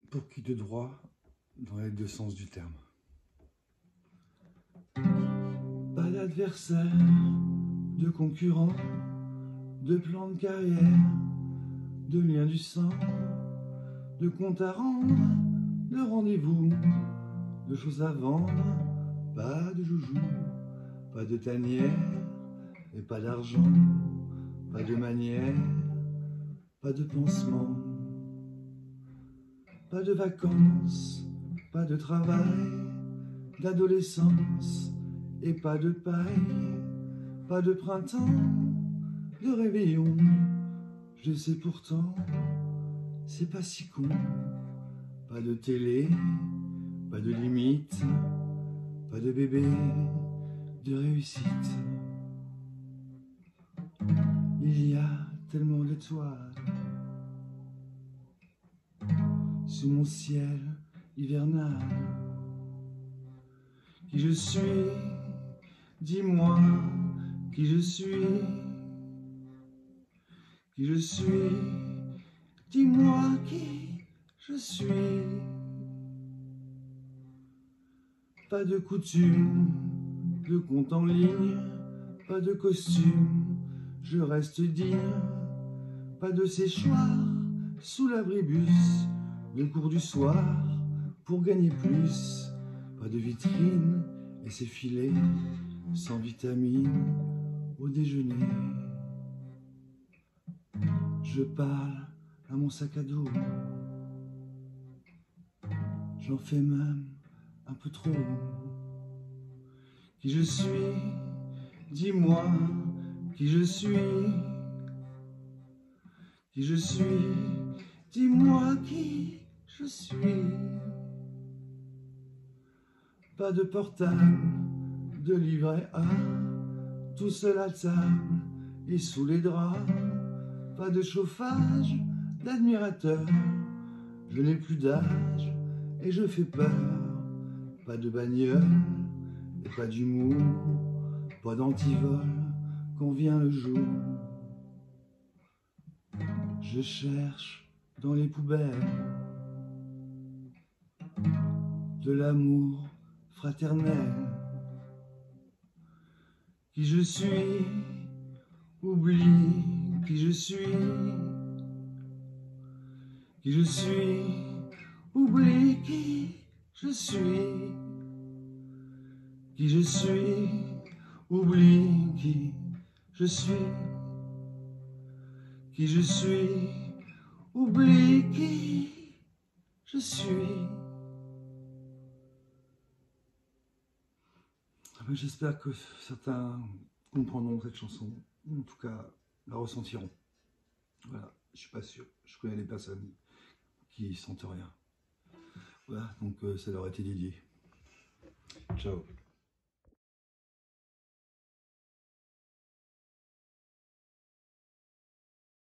pour qui de droit dans les deux sens du terme. Pas d'adversaire, de concurrent, de plan de carrière, de lien du sang, de compte à rendre, de rendez-vous, de choses à vendre, pas de joujou, pas de tanière et pas d'argent, pas de manière, pas de pansement, pas de vacances, pas de travail, d'adolescence et pas de paille, pas de printemps, de réveillon. Je sais pourtant, c'est pas si con. Pas de télé, pas de limite, pas de bébé, de réussite. Il y a tellement d'étoiles sous mon ciel hivernal. Qui je suis? Dis-moi qui je suis. Qui je suis? Dis-moi qui je suis. Pas de coutume, de compte en ligne, pas de costume, je reste digne. Pas de séchoir sous l'abribus, de cours du soir pour gagner plus. Pas de vitrine et ses filets sans vitamines au déjeuner. Je parle à mon sac à dos, j'en fais même un peu trop. Qui je suis? Dis-moi qui je suis. Qui je suis? Dis-moi qui je suis. Pas de portable, de livret A, tout seul à table et sous les draps. Pas de chauffage, d'admirateur, je n'ai plus d'âge et je fais peur. Pas de bagnole et pas d'humour, pas d'antivol quand vient le jour. Je cherche dans les poubelles de l'amour fraternel. Qui je suis? Oublie qui je suis. Qui je suis? Oublie qui je suis. Qui je suis? Oublie qui je suis. Qui je suis? Oublie qui je suis. J'espère que certains comprendront cette chanson, ou en tout cas la ressentiront. Voilà, je suis pas sûr. Je connais des personnes qui sentent rien. Voilà, donc ça leur a été dédié. Ciao.